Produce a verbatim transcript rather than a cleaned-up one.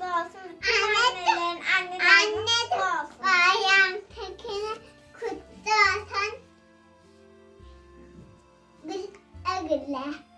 kutlu olsun. Annelerin, annelerin kutlu olsun. Bayram Tekin'e kutlu olsun. Güle güle.